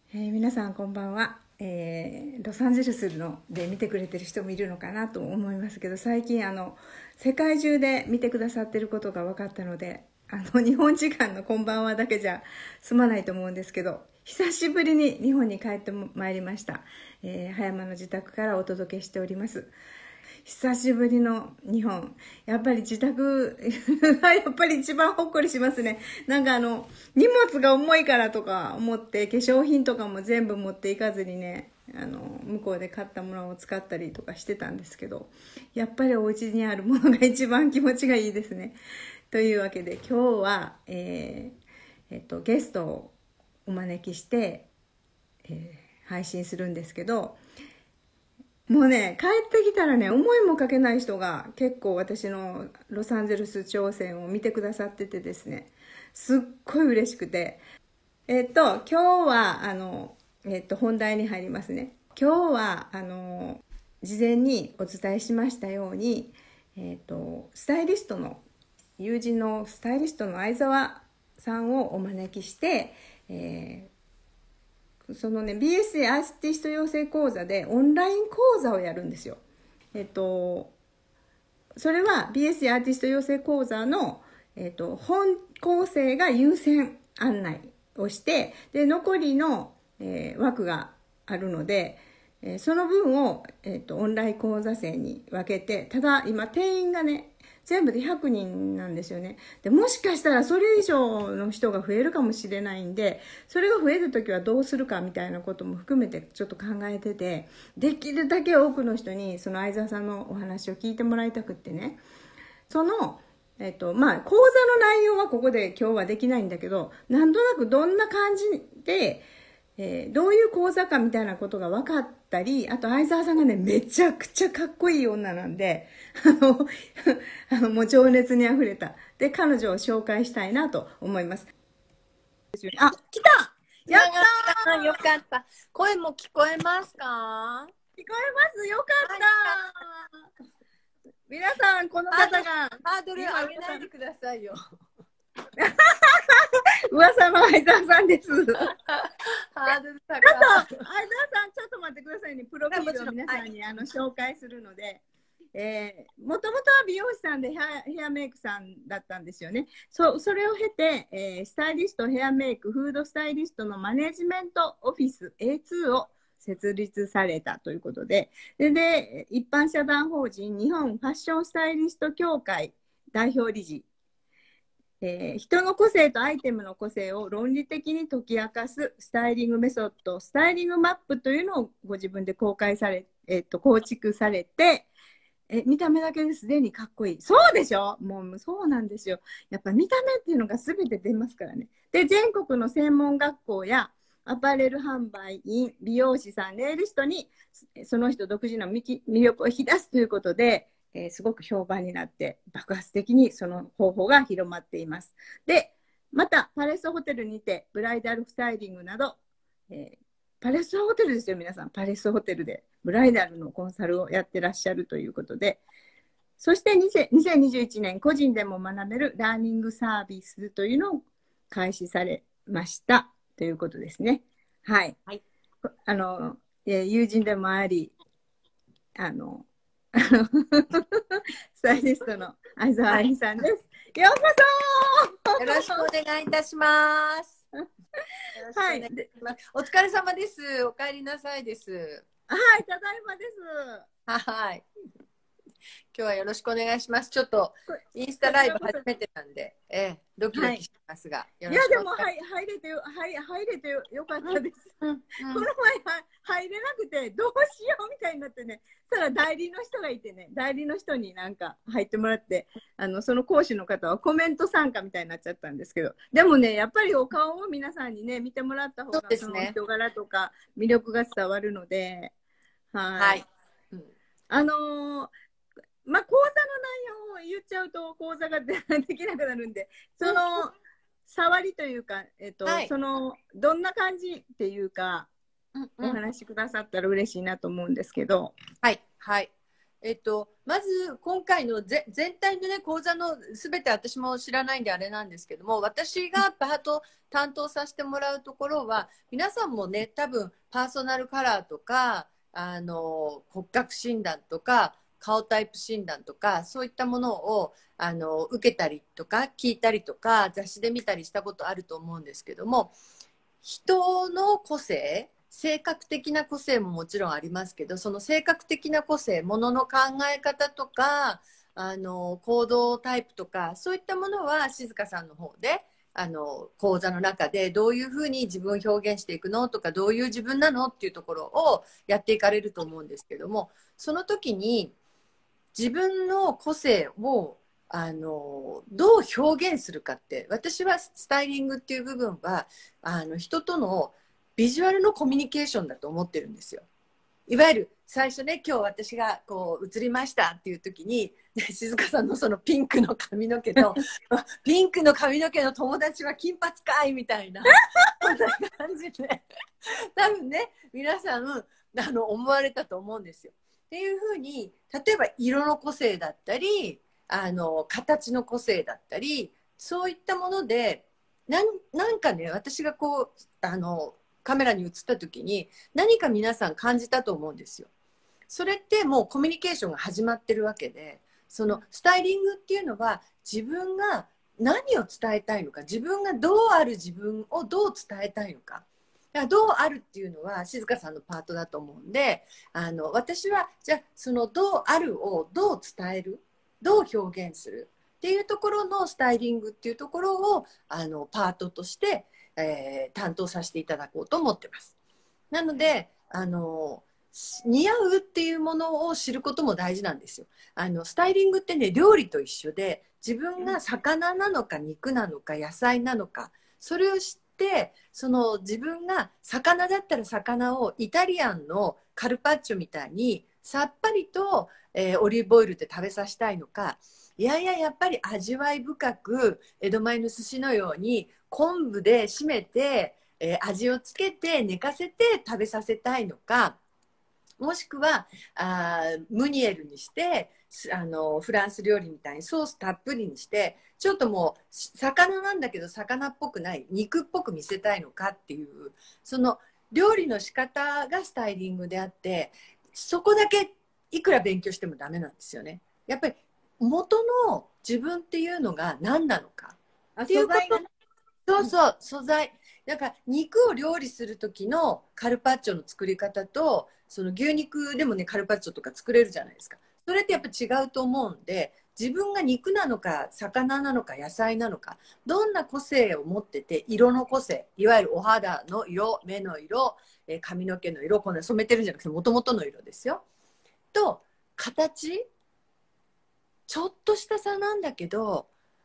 皆さんこんばんは、ロサンゼルスで見てくれてる人もいるのかなと思いますけど、最近世界中で見てくださってることが分かったので、日本時間のこんばんはだけじゃ済まないと思うんですけど、久しぶりに日本に帰ってまいりました。葉山の自宅からお届けしております。久しぶりの日本。やっぱり自宅がやっぱり一番ほっこりしますね。なんか荷物が重いからとか思って、化粧品とかも全部持っていかずにね、向こうで買ったものを使ったりとかしてたんですけど、やっぱりお家にあるものが一番気持ちがいいですね。というわけで今日は、ゲストをお招きして、配信するんですけど、もうね、帰ってきたらね、思いもかけない人が結構私のロサンゼルス挑戦を見てくださっててですね、すっごい嬉しくて。今日は、本題に入りますね。今日は、事前にお伝えしましたように、スタイリストの、友人のスタイリストの相沢さんをお招きして、そのね、BSA アーティスト養成講座でオンライン講座をやるんですよ。それは BSA アーティスト養成講座の、本校生が優先案内をして、で、残りの、枠があるので、その分を、オンライン講座生に分けて、ただ今定員がね、全部で100人なんですよね。で、もしかしたらそれ以上の人が増えるかもしれないんで、それが増えるときはどうするかみたいなことも含めてちょっと考えてて、できるだけ多くの人にその相沢さんのお話を聞いてもらいたくってね、その、講座の内容はここで今日はできないんだけど、なんとなくどんな感じで、どういう講座かみたいなことが分かったり、あと相沢さんがね、めちゃくちゃかっこいい女なんで、もう情熱に溢れた。で、彼女を紹介したいなと思います。あ、来たやったーよかった。声も聞こえますか？ 聞こえます。よかった、皆さん、この方がハードル上げないでくださいよ。 噂の相沢さんです。 ハードル高い。 相沢さん、ちょっと待ってくださいね。プロフィールを皆さんに、紹介するので。もともとは美容師さんでヘアメイクさんだったんですよね。それを経て、スタイリスト、ヘアメイク、フードスタイリストのマネジメントオフィス A2 を設立されたということで、一般社団法人日本ファッションスタイリスト協会代表理事、人の個性とアイテムの個性を論理的に解き明かすスタイリングメソッド、スタイリングマップというのをご自分で構築されて、見た目だけですでにかっこいい。そうでしょ？もうそうなんですよ。やっぱ見た目っていうのが全て出ますからね。で、全国の専門学校やアパレル販売員、美容師さん、ネイリストにその人独自の魅力を引き出すということで、すごく評判になって爆発的にその方法が広まっています。で、またパレスホテルにてブライダルスタイリングなど、パレスホテルですよ、皆さん。パレスホテルでブライダルのコンサルをやってらっしゃるということで、そして2021年個人でも学べるラーニングサービスというのを開始されましたということですね。はい。 はい、 友人でもあり、スタイリストの相沢ありさんです。はい、ようこそよろしくお願いいたします。はい、お疲れ様です。お帰りなさいです。 はい、ただいまです。 はい。今日はよろしくお願いします。ちょっとインスタライブ初めてなんで、ドキドキしますが、はい、 いやでも入れてよかったです。この前入れなくてどうしようみたいになってね、そしたら代理の人がいてね、代理の人になんか入ってもらって、その講師の方はコメント参加みたいになっちゃったんですけど、でもね、やっぱりお顔を皆さんにね見てもらった方がその人柄とか魅力が伝わるので、はい。まあ、講座の内容を言っちゃうと講座ができなくなるんで、その触りというか、はい、そのどんな感じっていうか、お話しくださったら嬉しいなと思うんですけど。 はいはい。 まず今回の全体の、ね、講座のすべて私も知らないんであれなんですけども、私がパート担当させてもらうところは、皆さんもね、多分パーソナルカラーとか骨格診断とか顔タイプ診断とか、そういったものを受けたりとか聞いたりとか雑誌で見たりしたことあると思うんですけども、人の個性、性格的な個性ももちろんありますけど、その性格的な個性、ものの考え方とか行動タイプとか、そういったものは静香さんの方で講座の中でどういうふうに自分を表現していくのとか、どういう自分なのっていうところをやっていかれると思うんですけども、その時に自分の個性をどう表現するかって、私はスタイリングっていう部分は人とのビジュアルのコミュニケーションだと思ってるんですよ。いわゆる最初ね、今日私がこう映りましたっていう時に、ね、静香さんのそのピンクの髪の毛とピンクの髪の毛の友達は金髪かいみたいなそんな感じで多分ね、皆さん思われたと思うんですよ。っていうふうに、例えば色の個性だったり形の個性だったり、そういったものでなんかね、私がこうカメラに映った時に何か皆さん感じたと思うんですよ。それってもうコミュニケーションが始まってるわけで、そのスタイリングっていうのは自分が何を伝えたいのか、自分がどうある自分をどう伝えたいのか、だからどうあるっていうのは静香さんのパートだと思うんで、私はじゃあそのどうあるをどう伝える、どう表現するっていうところのスタイリングっていうところをパートとして、担当させていただこうと思ってます。なので似合うっていうものを知ることも大事なんですよ。スタイリングってね、料理と一緒で、自分が魚なのか肉なのか野菜なのか、それを知って、その自分が魚だったら魚をイタリアンのカルパッチョみたいにさっぱりと、オリーブオイルで食べさせたいのか、いやいややっぱり味わい深く江戸前の寿司のように昆布で締めて、味をつけて寝かせて食べさせたいのか、もしくはムニエルにしてフランス料理みたいにソースたっぷりにして、ちょっともう魚なんだけど魚っぽくない肉っぽく見せたいのかっていう、その料理の仕方がスタイリングであって、そこだけいくら勉強してもダメなんですよね。やっぱり元の自分っていうのが何なのかっていうこと、そうそう、素材。だから肉を料理する時のカルパッチョの作り方と、その牛肉でもねカルパッチョとか作れるじゃないですか。それってやっぱ違うと思うんで、自分が肉なのか魚なのか野菜なのか、どんな個性を持ってて、色の個性、いわゆるお肌の色、目の色、髪の毛の色、こんな染めてるんじゃなくて元々の色ですよ。と形、ちょっとした差なんだけど、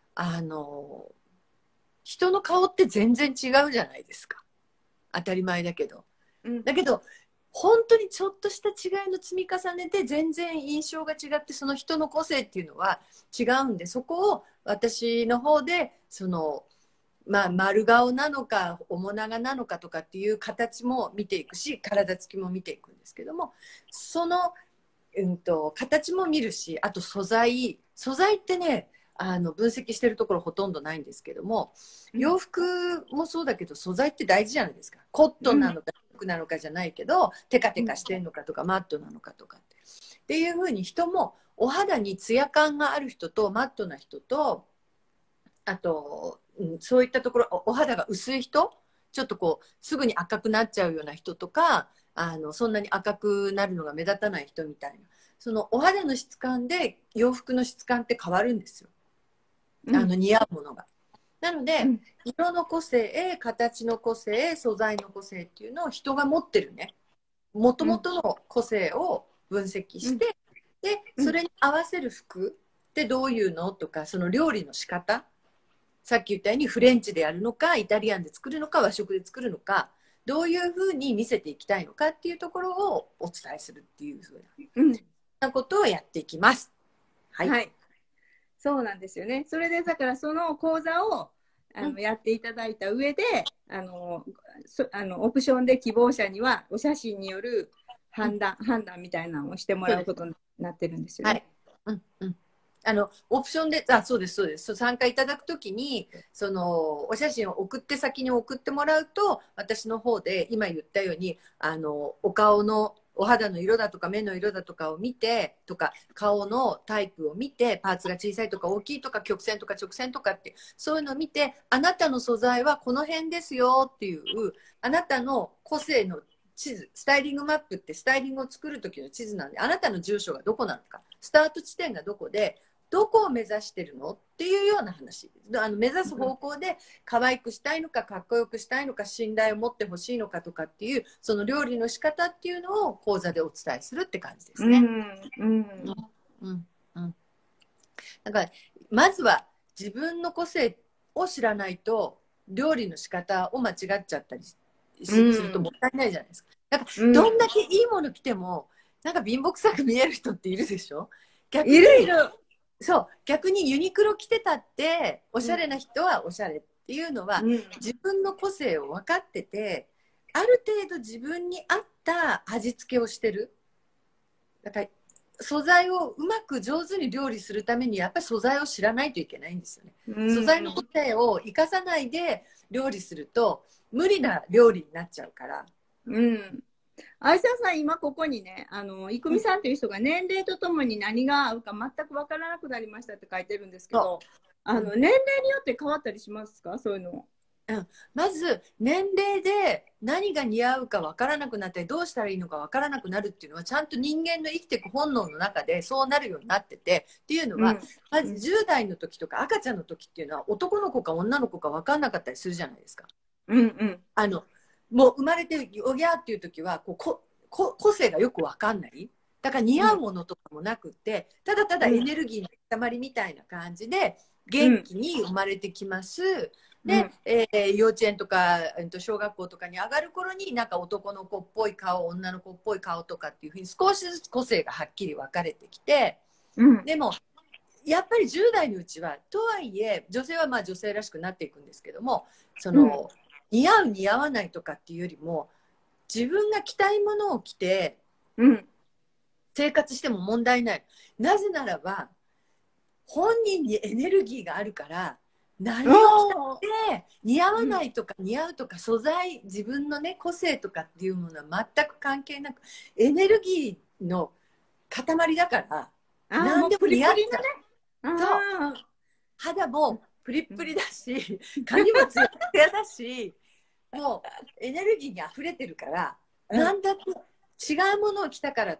人の顔って全然違うじゃないですか。当たり前だけど。だけど本当にちょっとした違いの積み重ねで全然印象が違って、その人の個性っていうのは違うんで、そこを私の方で丸顔なのか面長なのかとかっていう形も見ていくし、体つきも見ていくんですけども、その、形も見るし、あと素材ってね、分析してるところほとんどないんですけども、洋服もそうだけど素材って大事じゃないですか。コットンなのか服なのかじゃないけど、テカテカしてるのかとかマットなのかとかっていう風に、人もお肌にツヤ感がある人とマットな人と、あと、そういったところお肌が薄い人、ちょっとこうすぐに赤くなっちゃうような人とか、そんなに赤くなるのが目立たない人みたいな、そのお肌の質感で洋服の質感って変わるんですよ。似合うものが。なので、色の個性、形の個性、素材の個性っていうのを人が持ってるね、もともとの個性を分析して、でそれに合わせる服ってどういうのとか、その料理の仕方、さっき言ったようにフレンチでやるのかイタリアンで作るのか和食で作るのか、どういうふうに見せていきたいのかっていうところをお伝えするっていうふうなことをやっていきます。はい、はい、 そうなんですよね。それでだからその講座をやっていただいた上でオプションで希望者にはお写真による判断みたいなのをしてもらうことにななってるんですよね。 はい。うんうん。オプションで、そうです、そうです。参加いただくときに、お写真を先に送ってもらうと、私の方で、今言ったように、お顔の、お肌の色だとか、目の色だとかを見て、とか、顔のタイプを見て、パーツが小さいとか大きいとか、曲線とか直線とかって、そういうのを見て、あなたの素材はこの辺ですよっていう、あなたの個性の地図、スタイリングマップってスタイリングを作る時の地図なんで、あなたの住所がどこなのか、スタート地点がどこで、どこを目指してるのっていうような話。目指す方向で可愛くしたいのか、かっこよくしたいのか、信頼を持ってほしいのかとかっていう、その料理の仕方っていうのを講座でお伝えするって感じですね。だから、まずは自分の個性を知らないと、料理の仕方を間違っちゃったりするともったいないじゃないですか。だからどんだけいいもの着ても、なんか貧乏くさく見える人っているでしょ。逆にいる。 そう、逆にユニクロ着てたっておしゃれな人はおしゃれっていうのは、自分の個性を分かってて、ある程度自分に合った味付けをしてる。だから素材をうまく上手に料理するためにやっぱり素材を知らないといけないんですよね。素材の個性を生かさないで料理すると無理な料理になっちゃうから。 愛沢さん、今ここにね、郁美さんという人が年齢とともに何が合うか全く分からなくなりましたって書いてるんですけど、年齢によって変わったりしますか、そういうの。 まず年齢で何が似合うか分からなくなってどうしたらいいのか分からなくなるっていうのはちゃんと人間の生きていく本能の中でそうなるようになっててっていうのは、まず10代の時とか赤ちゃんの時っていうのは男の子か女の子か分かんなかったりするじゃないですか。もう生まれておぎゃーっていう時は個性がよく分かんない。だから似合うものとかもなくて、ただただエネルギーの塊みたいな感じで元気に生まれてきます。で、幼稚園とか小学校とかに上がる頃になんか男の子っぽい顔、女の子っぽい顔とかっていうふうに少しずつ個性がはっきり分かれてきて、でもやっぱり10代のうちはとはいえ女性はまあ女性らしくなっていくんですけども、似合う似合わないとかっていうよりも自分が着たいものを着て生活しても問題ない。なぜならば本人にエネルギーがあるから、何を着たって似合わないとか似合うとか素材、自分のね個性とかっていうものは全く関係なくエネルギーの塊だから何でも似合っちゃう。そう肌もプリップリだし髪もツヤツヤだしもうエネルギーにあふれてるから、なんだって違うものを着たからって、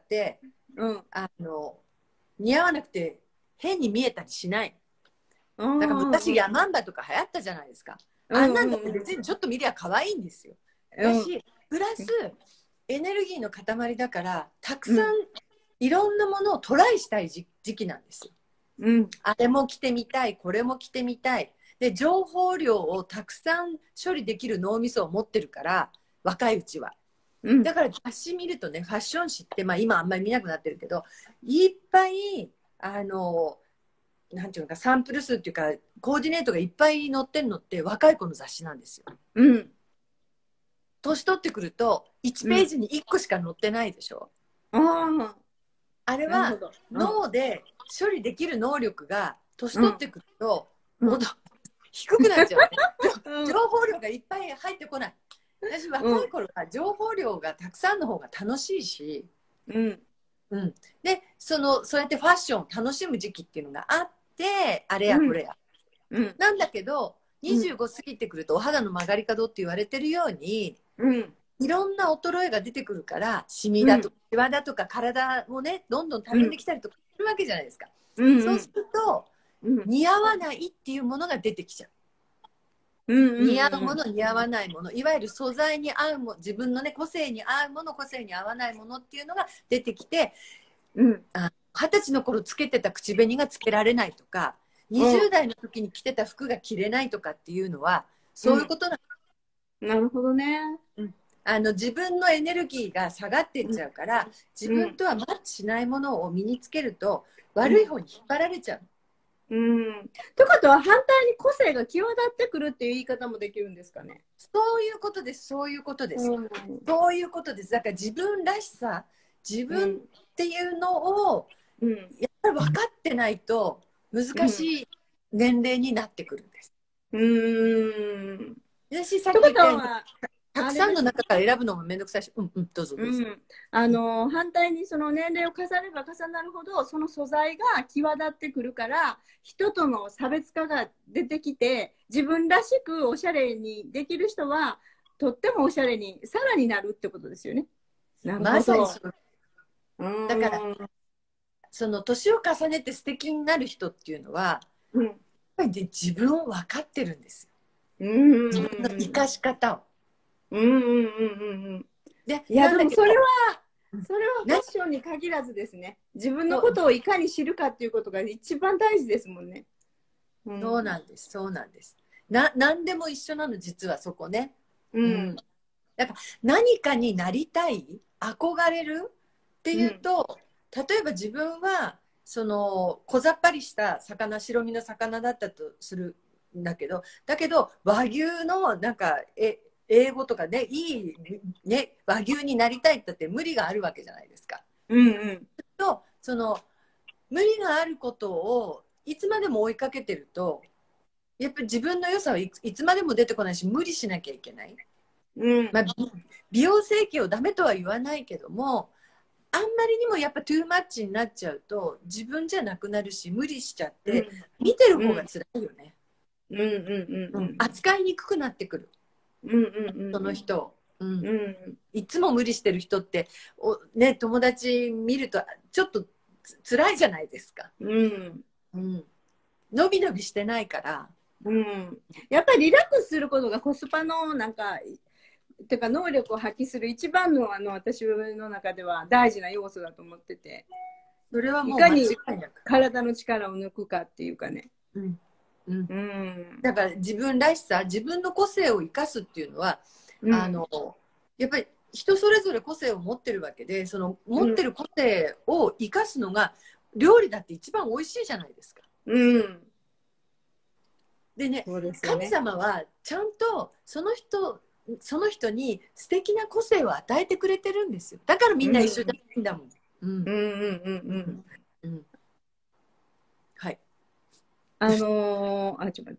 似合わなくて変に見えたりしない。だから昔ヤマンバとか流行ったじゃないですか。あんなんだって別にちょっと見りゃ可愛いんですよ。だしプラスエネルギーの塊だからたくさんいろんなものをトライしたい時期なんですよ。あれも着てみたい、これも着てみたい。で情報量をたくさん処理できる脳みそを持ってるから若いうちは。だから雑誌見るとね、ファッション誌って、まあ、今あんまり見なくなってるけどいっぱいなんていうのかサンプル数っていうかコーディネートがいっぱい載ってるのって若い子の雑誌なんですよ。年取ってくると1ページに1個しか載ってないでしょ。あれは脳で処理できる能力が年取ってくると、低くなっちゃう、情報量がいっぱい入ってこない。私若い頃は情報量がたくさんの方が楽しいし、でそうやってファッションを楽しむ時期っていうのがあってあれやこれや、なんだけど25過ぎてくるとお肌の曲がり角って言われてるように、いろんな衰えが出てくるからシミだとかシワだとか体もねどんどんたるんできたりとかするわけじゃないですか。そうすると、似合わないっていうものが出てきちゃう。似合うもの似合わないもの、いわゆる素材に合うもの、自分のね個性に合うもの個性に合わないものっていうのが出てきて、20歳の頃つけてた口紅がつけられないとか20代の時に着てた服が着れないとかっていうのはそういうことなの。なるほどね。 自分のエネルギーが下がっていっちゃうから、自分とはマッチしないものを身につけると悪い方に引っ張られちゃう。 ということは反対に個性が際立ってくるっていう言い方もできるんですかね。 そういうことです、そういうことです、そういうことです。だから自分らしさ、自分っていうのをうん、 やっぱり分かってないと難しい年齢になってくるんです。私さっというき言ったようにことは、 たくあれですね。 さんの中から選ぶのもめんどくさいし、どうぞどうぞ。 反対にその年齢を重ねれば重なるほどその素材が際立ってくるから人との差別化が出てきて自分らしくおしゃれにできる人はとってもおしゃれにさらになるってことですよね。なるほど。 まさにそう。だからその年を重ねて素敵になる人っていうのは、やっぱり、ね、自分を分かってるんですよ。自分の生かし方を。 で、いやでもそれはファッションに限らずですね。自分のことをいかに知るかっていうことが一番大事ですもんね。 そうなんです、そうなんです。何でも一緒なの、実はそこね。だから何かになりたい、憧れるっていうと、例えば自分はその小ざっぱりした魚、白身の魚だったとするんだけど、和牛のなんか英語とかね、いいね、和牛になりたいってって無理があるわけじゃないですか。とその無理があることをいつまでも追いかけてると、やっぱり自分の良さはいつまでも出てこないし、無理しなきゃいけない。まあ、美容整形をダメとは言わないけども、あんまりにもやっぱトゥーマッチになっちゃうと自分じゃなくなるし、無理しちゃって見てる方が辛いよね。扱いにくくなってくる、その人。いつも無理してる人ってね、友達見るとちょっと辛いじゃないですか。伸び伸びしてないから、 やっぱりリラックスすることがコスパのなんかてか能力を発揮する一番の私の中では大事な要素だと思ってて、 それはもういかに体の力を抜くかっていうかね。 だから自分らしさ、自分の個性を生かすっていうのは、やっぱり人それぞれ個性を持ってるわけで、その持ってる個性を生かすのが、料理だって一番美味しいじゃないですか。でね、神様はちゃんとその人に素敵な個性を与えてくれてるんですよ。だからみんな一緒じゃないんだもん。はい。 ちょっと待って、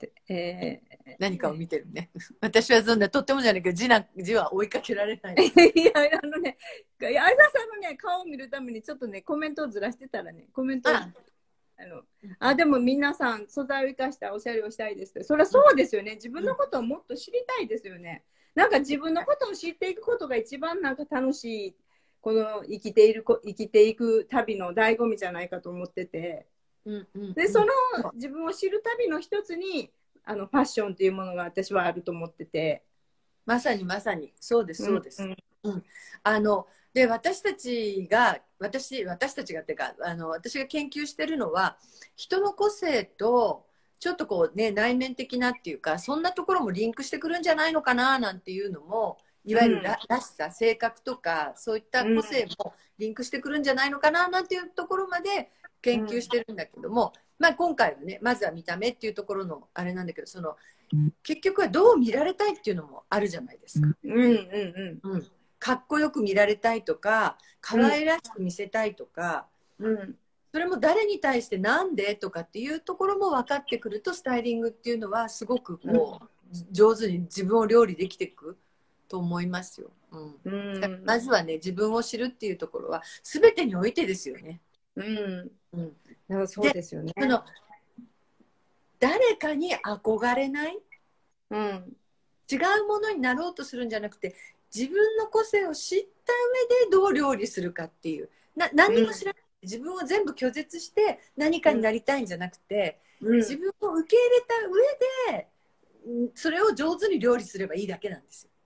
何かを見てるね。私はそんなとってもじゃないけど字は追いかけられない。 いや相田さんのね顔を見るためにちょっとねコメントをずらしてたらね、コメントでも皆さん素材を生かしたおしゃれをしたいですけど、それはそうですよね。自分のことをもっと知りたいですよね。なんか自分のことを知っていくことが一番なんか楽しい、この生きていく旅の醍醐味じゃないかと思ってて、でその自分を知る旅の一つにファッションっていうものが私はあると思ってて。 まさにそうです、そうです。で私たちがっていうか私が研究してるのは、人の個性とちょっとこうね、内面的なっていうか、そんなところもリンクしてくるんじゃないのかななんていうのも、いわゆるらしさ、性格とかそういった個性もリンクしてくるんじゃないのかななんていうところまで研究してるんだけども、まあ、今回はね、まずは見た目っていうところのあれなんだけど、その結局はどう見られたいっていうのもあるじゃないですか。かっこよく見られたいとか、可愛らしく見せたいとか、それも誰に対してなんでとかっていうところも分かってくると、スタイリングっていうのはすごくこう、上手に自分を料理できていくと思いますよ。まずはね、自分を知るっていうところは全てにおいてですよね。 そうですよね。 その誰かに憧れない、違うものになろうとするんじゃなくて、自分の個性を知った上でどう料理するかっていう、何も知らない、自分を全部拒絶して何かになりたいんじゃなくて、自分を受け入れた上でそれを上手に料理すればいいだけなんですよ。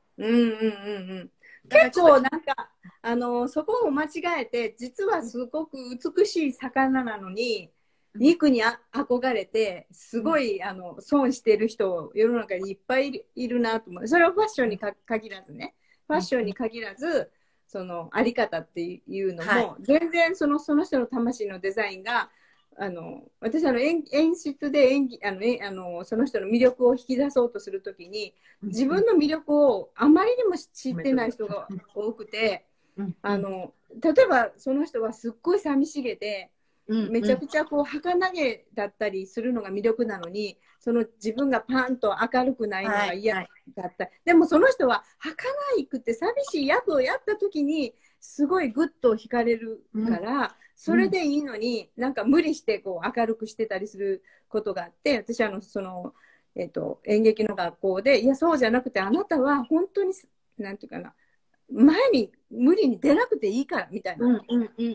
結構なんかそこを間違えて、実はすごく美しい魚なのに肉に憧れてすごい損してる人世の中にいっぱいいるなと思う。それはファッションに限らずね、ファッションに限らず、そのあり方っていうのも、全然その人の魂のデザインが私演出でその人の魅力を引き出そうとするときに、自分の魅力をあまりにも知ってない人が多くて、例えばその人はすっごい寂しげでめちゃくちゃこう儚げだったりするのが魅力なのに、その自分がパンと明るくないのが嫌だった、はいはい、でもその人は儚くて寂しい役をやった時にすごいグッと惹かれるから、それでいいのに、なんか無理してこう明るくしてたりすることがあって、私その、演劇の学校で、いやそうじゃなくて、あなたは本当になんていうかな、前に無理に出なくていいからみたいな、前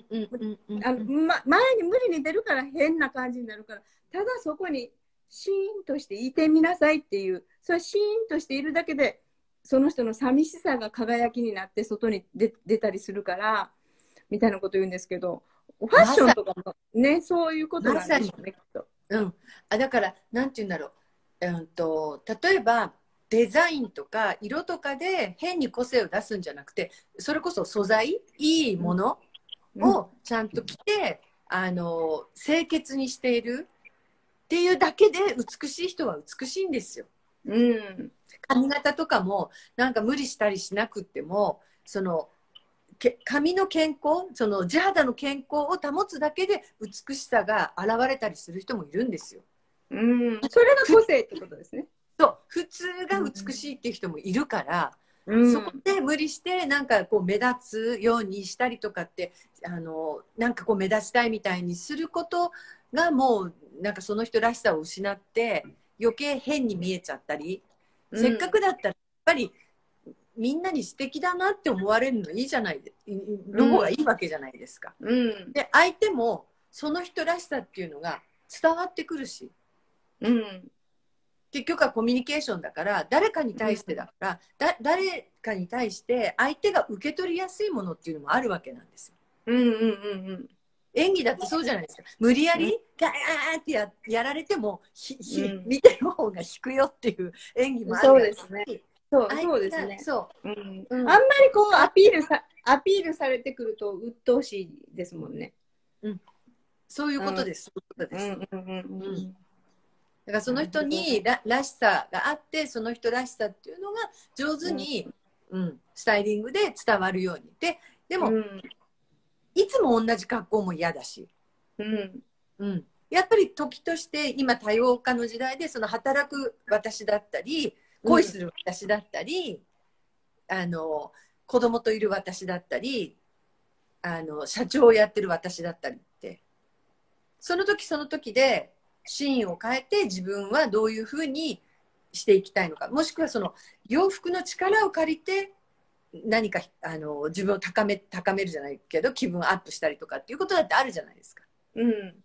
に無理に出るから変な感じになるから、ただそこにシーンとしていてみなさいっていう、それシーンとしているだけでその人の寂しさが輝きになって外に出たりするからみたいなこと言うんですけど、ファッションとかもね、そういうことなんでしょうね、きっと。 だからなんて言うんだろう、例えばデザインとか色とかで変に個性を出すんじゃなくて、それこそ素材、いいものをちゃんと着て、清潔にしているっていうだけで美しい人は美しいんですよ。髪型とかもなんか無理したりしなくっても、その髪の健康、その地肌の健康を保つだけで美しさが現れたりする人もいるんですよ。 それが個性ってことですね。 そう、普通が美しいっていう人もいるから、そこで無理してなんかこう目立つようにしたりとかって、なんかこう目立ちたいみたいにすることがもうなんかその人らしさを失って余計変に見えちゃったり、せっかくだったらやっぱりみんなに素敵だなって思われるのいいじゃないの方がいいわけじゃないですか。で相手もその人らしさっていうのが伝わってくるし、結局はコミュニケーションだから、誰かに対してだから、誰かに対して相手が受け取りやすいものっていうのもあるわけなんですよ。演技だってそうじゃないですか。無理やりガーってやられても見てる方が引くよっていう演技もある。 そうですね。そうですね。あんまりこうアピールされてくると鬱陶しいですもんね。 そういうことです。だからその人にらしさがあって、その人らしさっていうのが上手に、スタイリングで伝わるように。でも、いつも同じ格好も嫌だし、やっぱり時として今多様化の時代で、その働く私だったり、恋する私だったり、子供といる私だったり、社長をやってる私だったりって、その時その時でシーンを変えて自分はどういうふうにしていきたいのか、もしくはその洋服の力を借りて何か自分を高めるじゃないけど気分アップしたりとかっていうことだってあるじゃないですか。 で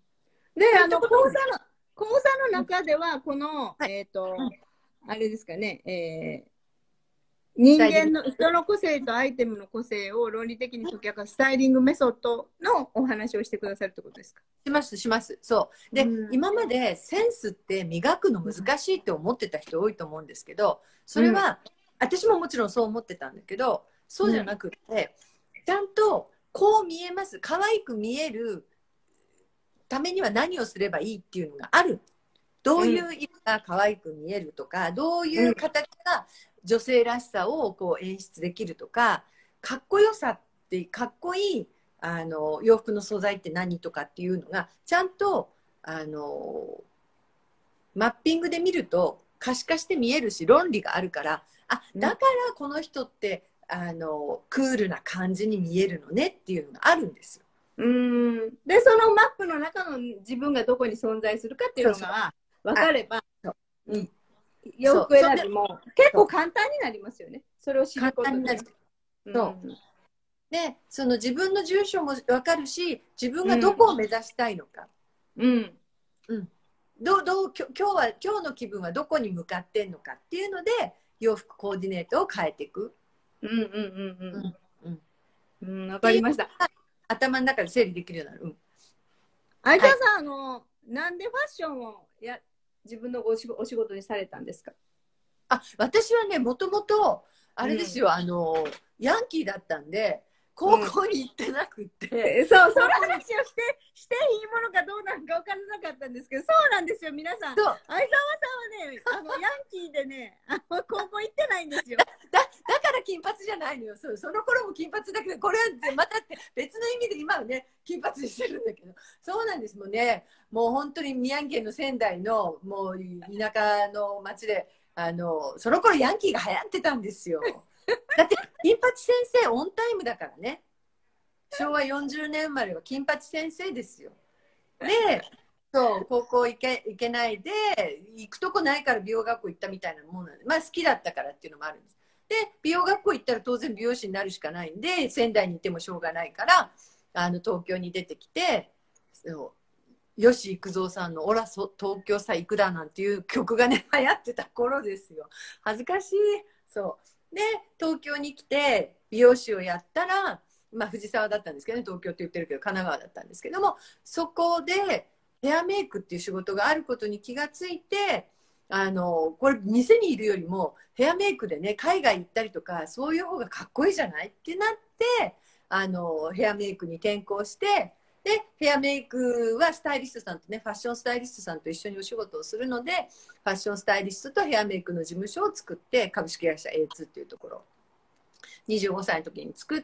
講座の中ではこの、あれですかね、人間の人の個性とアイテムの個性を論理的に解き明かすスタイリングメソッドのお話をしてくださるってことですか？ します。そうで、今までセンスって磨くの難しいって思ってた人多いと思うんですけど、それは、私ももちろんそう思ってたんだけど、そうじゃなくて、ちゃんとこう見えます、可愛く見えるためには何をすればいいっていうのがある。どういう色が可愛く見えるとか、どういう形が女性らしさをこう演出できるとか、かっこよさって、かっこいい洋服の素材って何とかっていうのがちゃんとマッピングで見ると可視化して見えるし、論理があるから、だからこの人ってクールな感じに見えるのねっていうのがあるんですよ。 でそのマップの中の自分がどこに存在するかっていうのが分かれば、洋服選びも結構簡単になりますよね。それを知ることで。 で、その自分の住所も分かるし、自分がどこを目指したいのか、今日の気分はどこに向かってんのかっていうので洋服コーディネートを変えていく。 わかりました。 頭の中で整理できるようになる。 相田さん、なんでファッションを自分のお仕事にされたんですか？ 私はね、もともとあれですよ、ヤンキーだったんで高校に行ってなくて、 その話をしていいものかどうなのか分からなかったんですけど、そうなんですよ、皆さん。相沢さんはね、ヤンキーでね、高校行ってないんですよ。 だから金髪じじゃないのよ。その頃も金髪だけど、これはまた別の意味で今はね、金髪にしてるんだけど、そうなんですもんね。もう本当に宮城県の仙台のもう田舎の町で、その頃ヤンキーが流行ってたんですよ。だって金八先生オンタイムだからね。昭和40年生まれは金八先生ですよ。で、そう高校行けないで、行くとこないから美容学校行ったみたいなもんなんで、まあ好きだったからっていうのもあるんです。で、美容学校行ったら当然美容師になるしかないんで、仙台にいてもしょうがないから東京に出てきて、吉幾三さんの「オラ東京さ行くだ」なんていう曲がね流行ってた頃ですよ。恥ずかしい。そうで東京に来て美容師をやったら、まあ、藤沢だったんですけどね、東京って言ってるけど神奈川だったんですけども、そこでヘアメイクっていう仕事があることに気がついて、これ店にいるよりもヘアメイクでね海外行ったりとかそういう方がかっこいいじゃないってなって、ヘアメイクに転向して、でヘアメイクはスタイリストさんとね、ファッションスタイリストさんと一緒にお仕事をするので、ファッションスタイリストとヘアメイクの事務所を作って、株式会社 A2 っていうところ25歳の時に作って、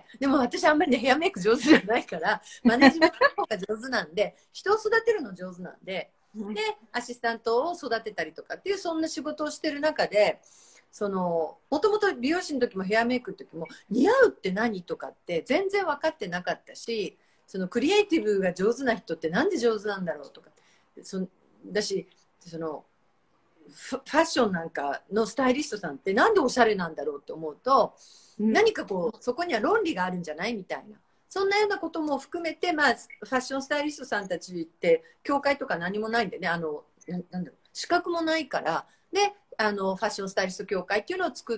でも私あんまりねヘアメイク上手じゃないからマネジメントの方が上手なんで、人を育てるの上手なんで、でアシスタントを育てたりとかっていう、そんな仕事をしてる中で、もともと美容師の時もヘアメイクの時も似合うって何とかって全然分かってなかったし、クリエイティブが上手な人ってなんで上手なんだろうとか、だしファッションなんかのスタイリストさんってなんでおしゃれなんだろうと思うと、何かこうそこには論理があるんじゃないみたいな、そんなようなことも含めて、まあ、ファッションスタイリストさんたちって協会とか何もないんでね、なんだろう、資格もないから、でファッションスタイリスト協会っていうのを作って、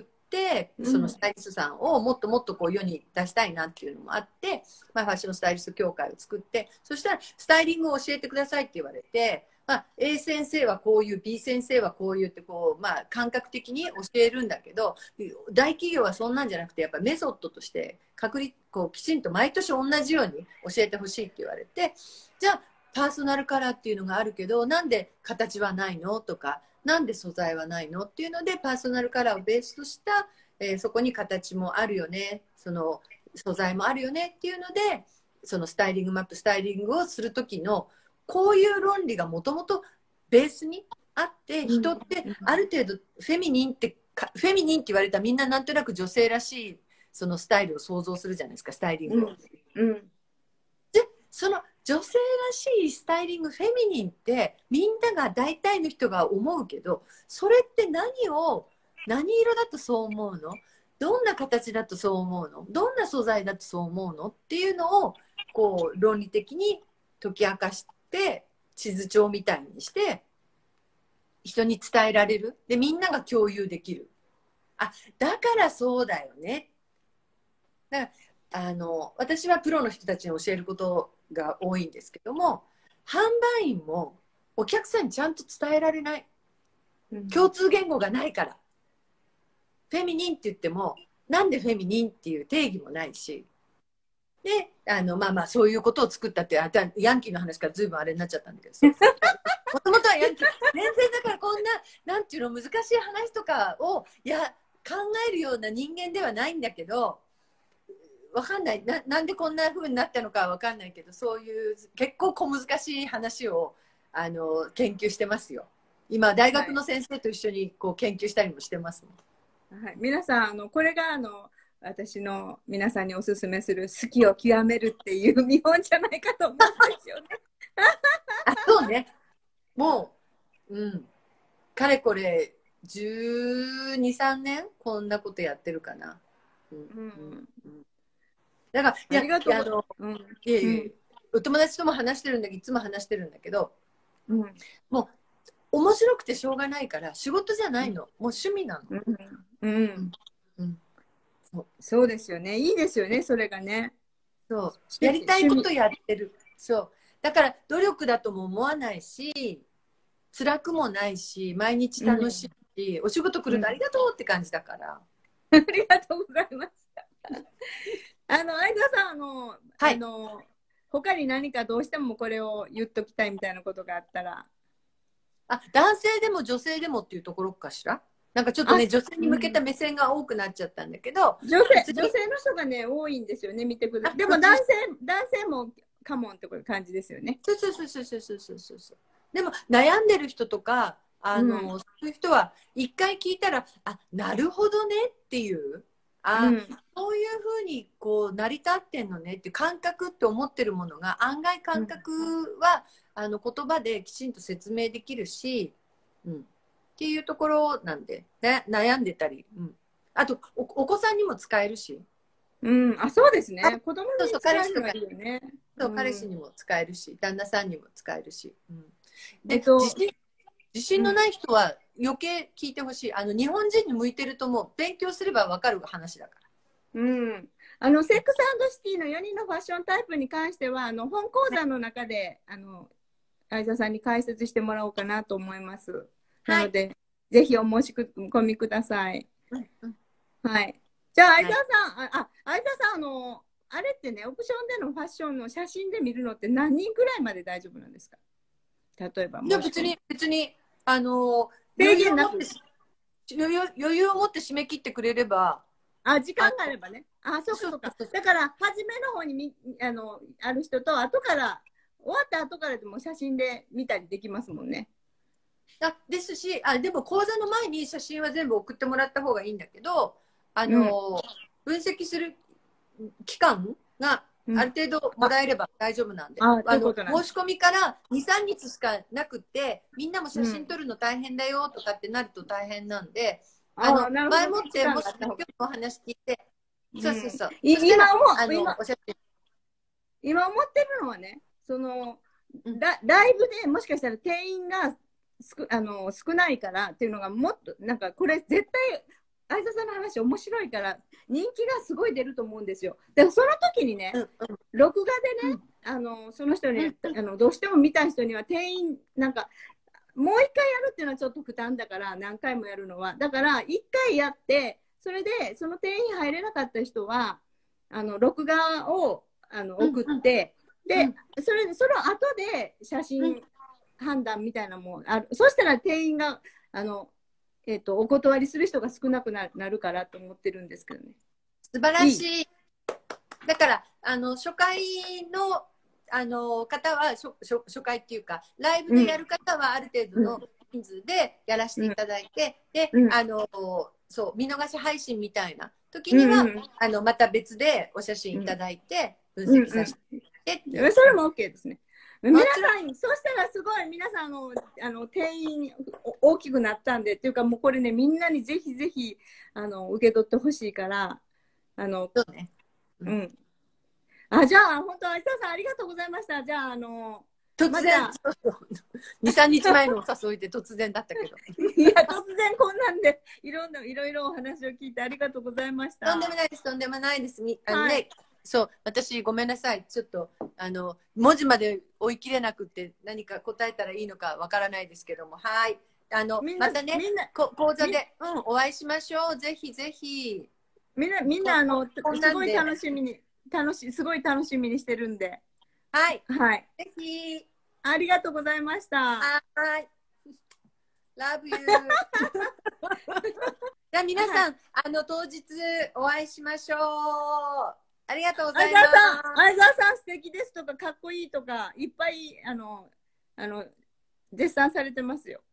そのスタイリストさんをもっともっとこう世に出したいなっていうのもあって、まあ、ファッションスタイリスト協会を作って、そしたらスタイリングを教えてくださいって言われて、まあ、A 先生はこういう B 先生はこういうってこう、まあ、感覚的に教えるんだけど、大企業はそんなんじゃなくて、やっぱメソッドとしてこうきちんと毎年同じように教えてほしいって言われて、じゃあパーソナルカラーっていうのがあるけどなんで形はないのとか、なんで素材はないのっていうので、パーソナルカラーをベースとした、そこに形もあるよね、その素材もあるよねっていうので、そのスタイリングマップ、スタイリングをする時のこういう論理がもともとベースにあって、人ってある程度フェミニンって言われたらみんななんとなく女性らしいそのスタイルを想像するじゃないですか、スタイリングを。でその女性らしいスタイリング、フェミニンってみんなが大体の人が思うけど、それって何色だとそう思うの、どんな形だとそう思うの、どんな素材だとそう思うのっていうのをこう論理的に解き明かして地図帳みたいにして人に伝えられる。でみんなが共有できる。だからそうだよね。だから私はプロの人たちに教えることが多いんですけども、販売員もお客さんにちゃんと伝えられない、共通言語がないから。フェミニンって言ってもなんでフェミニンっていう定義もないし、でまあまあそういうことを作ったって、ヤンキーの話から随分あれになっちゃったんだけど、もともとはヤンキー全然、だからこんななんていうの難しい話とかを考えるような人間ではないんだけど、わかんない、なんでこんな風になったのかはわかんないけど、そういう結構小難しい話を研究してますよ。今大学の先生と一緒にこう研究したりもしてますもん。 はい、皆さんこれが私の皆さんにおすすめする好きを極めるっていう見本じゃないかと思うんですよね。 そうね。もう、かれこれ12、3年こんなことやってるかな。だからお友達とも話してるんだけど、いつも話してるんだけど、もう面白くてしょうがないから仕事じゃないの、もう趣味なの。 そうですよね。いいですよね、それがね。 そうやりたいことやってる。そうだから努力だとも思わないし、辛くもないし、毎日楽しいし、お仕事来るとありがとうって感じだから。 ありがとうございます。相田さんはい、 他に何かどうしてもこれを言っときたいみたいなことがあったら。 男性でも女性でもっていうところかしら。 なんかちょっとね、女性に向けた目線が多くなっちゃったんだけど、 女性の人がね、多いんですよね、見てくれる。でも男性もカモンって感じですよね。 そうそうそうそうそうそうそうそう。でも悩んでる人とか、そういう人は一回聞いたら、あ、なるほどねっていう、そういうふうにこう成り立ってんのねっていう感覚って思ってるものが、案外感覚は、言葉できちんと説明できるし、っていうところなんで、ね、悩んでたり、あとお子さんにも使えるし、 そうですね。子供に使えるのがいいよね。 彼氏にも使えるし、旦那さんにも使えるし。で、自信のない人は余計聞いてほしい。日本人に向いてると思う。勉強すれば分かる話だから。 セックスシティの4人のファッションタイプに関しては、本講座の中で、相沢さんに解説してもらおうかなと思います。なので、ぜひお申し込みください。はい。じゃあ、相沢さん、相沢さん、あれってね、オプションでのファッションの写真で見るのって何人くらいまで大丈夫なんですか？例えば。 別に、余裕を持って締め切ってくれれば。 時間があればね。そうか。だから、初めの方にある人と、後から、終わった後からでも写真で見たりできますもんね。 ですし、でも講座の前に写真は全部送ってもらった方がいいんだけど、分析する期間がある程度もらえれば大丈夫なんで、申し込みから2、3日しかなくて、みんなも写真撮るの大変だよとかってなると大変なんで、前もってもし今日のお話聞いて、そう。 今思ってるのはね、ライブでもしかしたら定員が少ないからっていうのがもっとなんかこれ絶対相沢さんの話面白いから人気がすごい出ると思うんですよ。でその時にね、録画でね、その人に、どうしても見た人には定員なんかもう一回やるっていうのはちょっと負担だから何回もやるのはだから一回やってそれでその定員入れなかった人は録画を送って、でその後で写真判断みたいなのもある。そしたら定員がお断りする人が少なくなるからと思ってるんですけどね。 素晴らしい。だから初回の方は初回っていうかライブでやる方はある程度の人数でやらせていただいて、でそう見逃し配信みたいな時には、また別でお写真いただいて分析させていただいて、 それも OK ですね。皆さん、そうしたらすごい皆さん定員大きくなったんでっていうかもうこれねみんなにぜひぜひ受け取ってほしいからそうね。 じゃあ本当相沢さんありがとうございました。じゃあ突然、2、3日前のお誘いで突然だったけど。 いや、突然こんなんでいろいろお話を聞いてありがとうございました。 とんでもないです、とんでもないです。そう、私ごめんなさい。ちょっと文字まで追い切れなくて何か答えたらいいのかわからないですけども、はい。またね、講座でお会いしましょう。ぜひぜひ。 みんなすごい楽しみにしてるんで。 はい。 はい。 ぜひ。 ありがとうございました。 はい。Love you 。じゃあ皆さん、当日お会いしましょう。ありがとうございます。 相沢さん素敵ですとかかっこいいとかいっぱい絶賛されてますよ。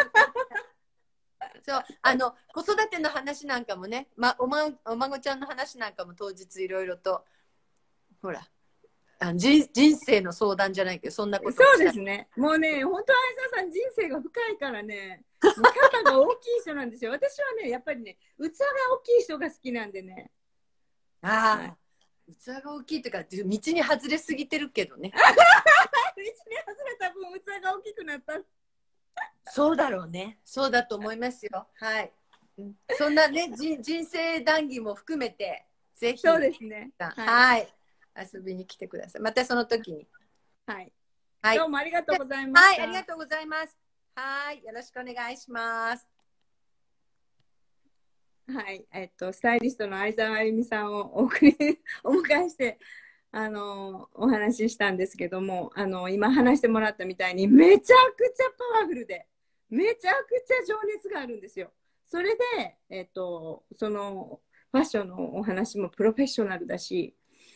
そう子育ての話なんかもね、お孫ちゃんの話なんかも当日いろいろとほら人生の相談じゃないけどそんなことそうですね。もうね本当相沢さん人生が深いからね肩が大きい人なんですよ。私はねやっぱりね器が大きい人が好きなんでね。 器が大きいとか道に外れすぎてるけどね。道に外れた分器が大きくなった。 そうだろうね。そうだと思いますよ。はい。そんなね人生談義も含めてぜひそうですね。 はい。遊びに来てください。またその時に。 はい。どうもありがとうございました。 はい、ありがとうございます。はい、よろしくお願いします。 はい、スタイリストの相沢あゆみさんをお迎えしてお話ししたんですけども今話してもらったみたいにめちゃくちゃパワフルでめちゃくちゃ情熱があるんですよ。 それで、そのファッションのお話もプロフェッショナルだし、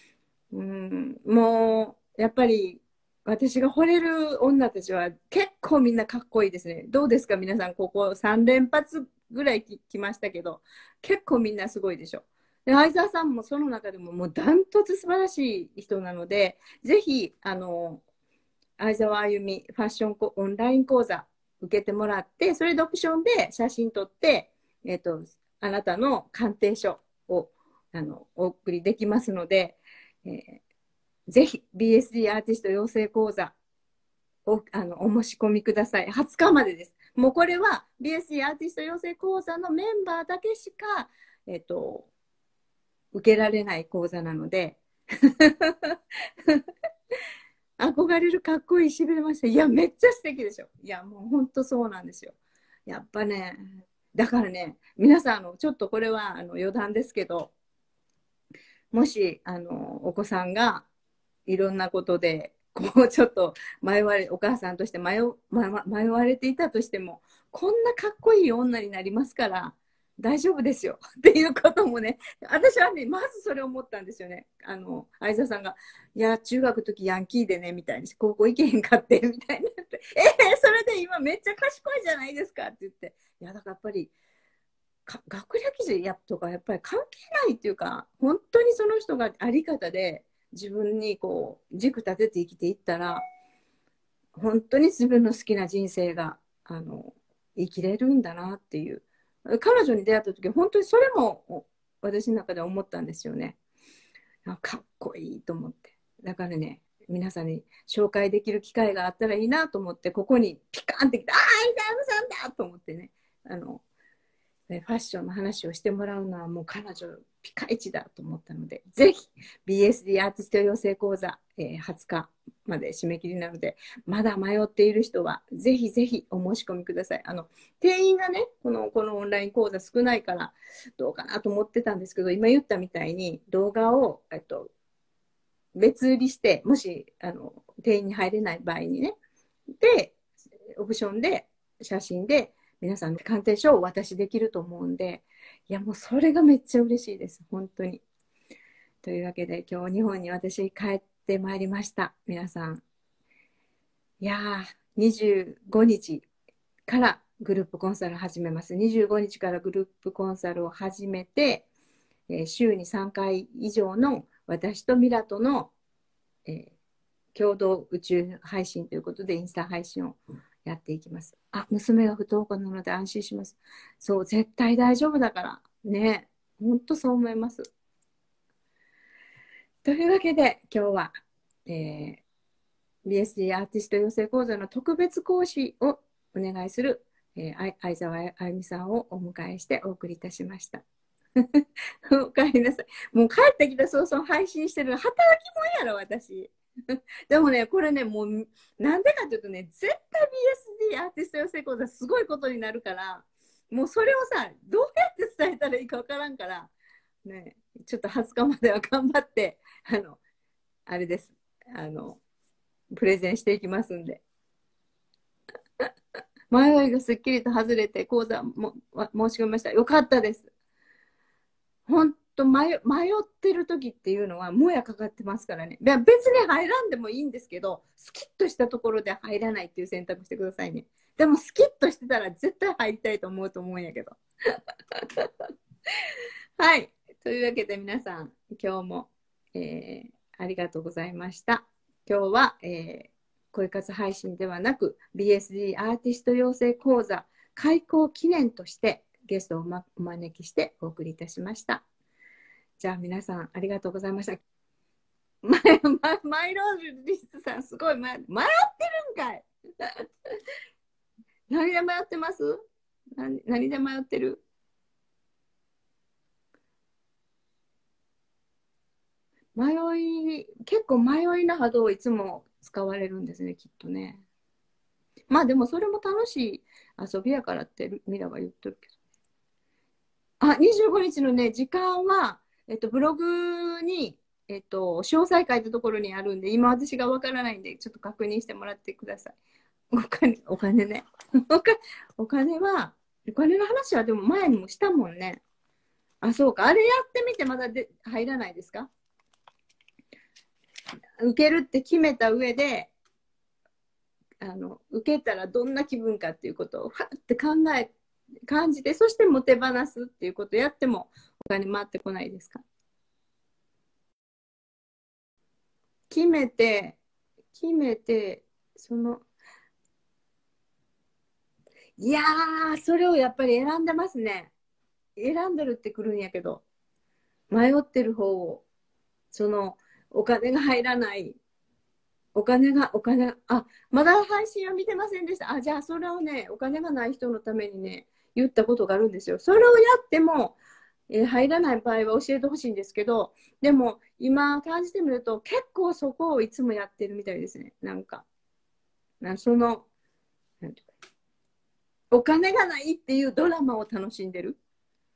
もうやっぱり私が惚れる女たちは結構みんなかっこいいですね。どうですか皆さん、ここ3連発ぐらい来ましたけど、結構みんなすごいでしょ。で、相沢さんもその中でももうダントツ素晴らしい人なので、ぜひ、相沢あゆみファッションオンライン講座受けてもらって、それでオプションで写真撮って、あなたの鑑定書をお送りできますので、ぜひ BSD アーティスト養成講座をお申し込みください。20日までです。もうこれは BSD アーティスト養成講座のメンバーだけしか、受けられない講座なので憧れる、かっこいい、しびれました。いや、めっちゃ素敵でしょ。いや、もう本当そうなんですよ。やっぱね、だからね、皆さん、ちょっとこれは余談ですけど、もしお子さんがいろんなことでこうちょっとお母さんとして迷われていたとしても、こんなかっこいい女になりますから大丈夫ですよっていうこともね、私はね、まずそれを思ったんですよね。相沢さんが「いや中学の時ヤンキーでね」みたいに「高校行けへんかって」みたいになってそれで今めっちゃ賢いじゃないですかって言って、いやだからやっぱり学歴じゃとかやっぱり関係ないっていうか、本当にその人があり方で自分にこう軸立てて生きていったら、本当に自分の好きな人生が生きれるんだなっていう、彼女に出会った時本当にそれも私の中で思ったんですよね。かっこいいと思って、だからね、皆さんに紹介できる機会があったらいいなと思って、ここにピカンってきて、ああイサムさんだと思ってね、ファッションの話をしてもらうのはもう彼女ピカイチだと思ったので、ぜひ BSD アーティスト養成講座、20日まで締め切りなので、まだ迷っている人はぜひぜひお申し込みください。定員がね、このオンライン講座少ないからどうかなと思ってたんですけど、今言ったみたいに動画を、別売りして、もし定員に入れない場合にね、でオプションで写真で皆さんの鑑定書をお渡しできると思うんで、いやもうそれがめっちゃ嬉しいです、本当に。というわけで今日日本に私帰ってまいりました。皆さん、いやー、25日からグループコンサル始めます。25日からグループコンサルを始めて、週に3回以上の私とミラトの、共同宇宙配信ということでインスタ配信をやっていきます。娘が不登校なので安心します。そう、絶対大丈夫だからね。本当そう思います。というわけで今日は、BSD アーティスト養成講座の特別講師をお願いする、相沢あゆみさんをお迎えしてお送りいたしました。おかえりなさい。もう帰ってきた早々配信してるの働き者やろ私。でもね、これね、もうなんでかというとね、絶対 BSD アーティスト養成講座すごいことになるから、もうそれをさ、どうやって伝えたらいいかわからんから、ね、ちょっと20日までは頑張って、あれです、プレゼンしていきますんで。迷いがすっきりと外れて講座も申し込みました。よかったです。本当迷ってる時っていうのはもやかかってますからね。別に入らんでもいいんですけど、スキッとしたところで入らないっていう選択してくださいね。でもスキッとしてたら絶対入りたいと思うと思うんやけど。はい。というわけで皆さん、今日も、ありがとうございました。今日は、恋活配信ではなく BSD アーティスト養成講座開講記念としてゲストをお招きしてお送りいたしました。じゃあ皆さんありがとうございました。マイローズリスさんすごい迷ってるんかい何で迷ってます？何で迷ってる？結構迷いな波動をいつも使われるんですね、きっとね。まあでもそれも楽しい遊びやからってミラは言っとるけど。25日のね、時間は、ブログに、詳細書いたところにあるんで、今私がわからないんで、ちょっと確認してもらってください。お金ね。お金は、 お金の話はでも前にもしたもんね。あ、そうか。あれやってみてまだ入らないですか？受けるって決めた上で、受けたらどんな気分かっていうことをはって感じて、そしても手放すっていうことをやってもお金回ってこないですか？決めて、その、いやー、それをやっぱり選んでますね。選んでるってくるんやけど、迷ってる方を、その、お金が入らない、まだ配信は見てませんでした。あ、じゃあそれをね、お金がない人のためにね、言ったことがあるんですよ。それをやっても、入らない場合は教えてほしいんですけど、でも今感じてみると、結構そこをいつもやってるみたいですね。なんか、その、なんていうか、お金がないっていうドラマを楽しんでる。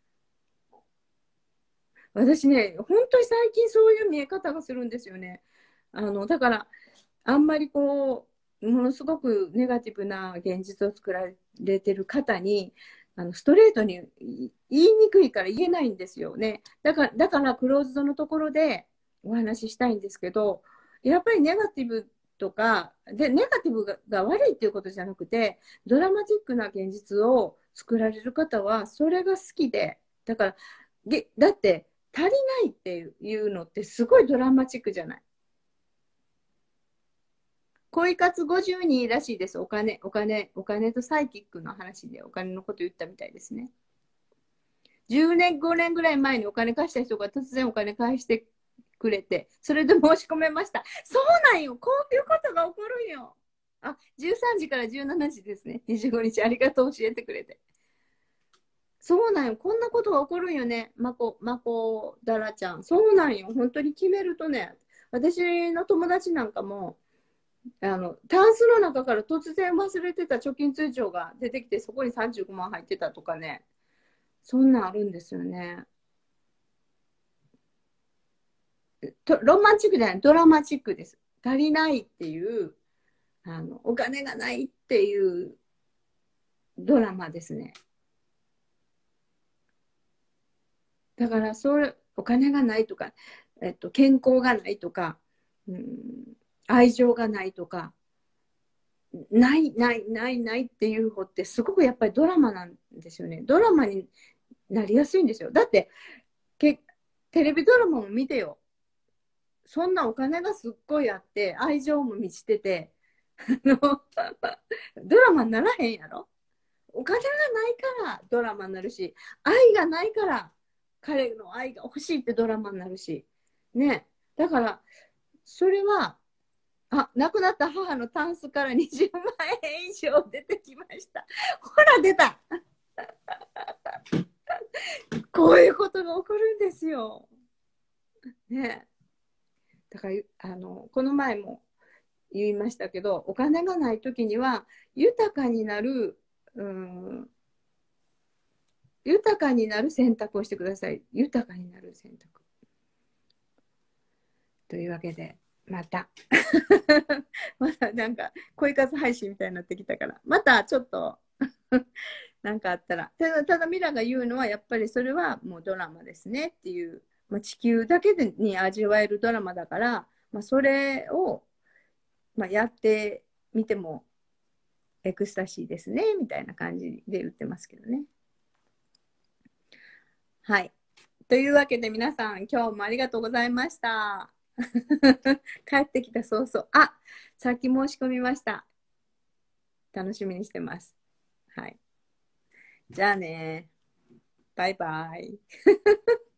私ね、本当に最近そういう見え方がするんですよね。だから、あんまりこう、ものすごくネガティブな現実を作られてる方に、ストレートに言いにくいから言えないんですよね。だからクローズドのところでお話ししたいんですけど、やっぱりネガティブとか、で、ネガティブが悪いっていうことじゃなくて、ドラマチックな現実を作られる方は、それが好きで、だから、だって、足りないっていうのってすごいドラマチックじゃない。恋活52らしいです。お金とサイキックの話でお金のこと言ったみたいですね。10年、5年ぐらい前にお金貸した人が突然お金返してくれて、それで申し込めました。そうなんよ。こういうことが起こるんよ。あ、13時から17時ですね。25日ありがとう教えてくれて。そうなんよ。こんなことが起こるんよね。まこだらちゃん。そうなんよ。本当に決めるとね、私の友達なんかも、タンスの中から突然忘れてた貯金通帳が出てきて、そこに35万入ってたとかね、そんなんあるんですよね。ロマンチックじゃない、ドラマチックです。足りないっていう、お金がないっていうドラマですね。だからお金がないとか、健康がないとか、うん、愛情がないとか、ないっていう方ってすごくやっぱりドラマなんですよね。ドラマになりやすいんですよ。だってテレビドラマも見てよ。そんなお金がすっごいあって愛情も満ちててドラマにならへんやろ。お金がないからドラマになるし、愛がないから彼の愛が欲しいってドラマになるしね。だからそれは、亡くなった母のタンスから20万円以上出てきました。ほら出たこういうことが起こるんですよ。ね。だからこの前も言いましたけど、お金がない時には豊かになる、豊かになる選択をしてください。豊かになる選択。というわけで、またまたなんか恋活配信みたいになってきたから、またちょっとなんかあったら、ただミラが言うのはやっぱりそれはもうドラマですねっていう、地球だけに味わえるドラマだから、それを、やってみてもエクスタシーですねみたいな感じで言ってますけどね。はい。というわけで皆さん今日もありがとうございました。帰ってきた早々。さっき申し込みました。楽しみにしてます。はい。じゃあね。バイバイ。